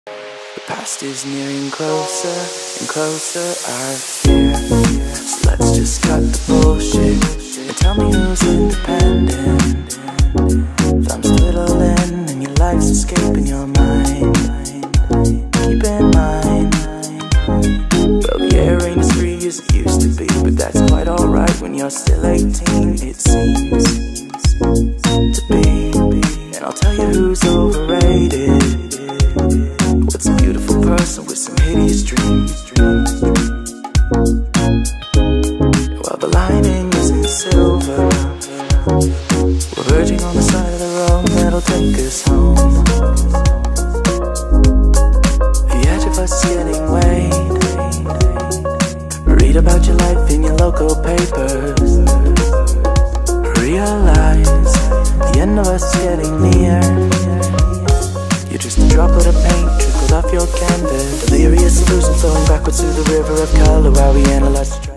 The past is nearing closer and closer, I fear. So let's just cut the bullshit and tell me who's independent. Thumbs twiddling and your life's escaping your mind. Keep in mind, well, the air ain't as free as it used to be, but that's quite alright when you're still 18, it seems to be. And I'll tell you who's overrated. What's a beautiful person with some hideous dreams? Well, the lining isn't silver. We're verging on the side of the road that'll take us home. The edge of us is getting weighed. Read about your life in your local papers. Realize the end of us is getting near. You're just a droplet of paint trickled off your canvas. Delirious illusion flowing backwards through the river of color while we analyze the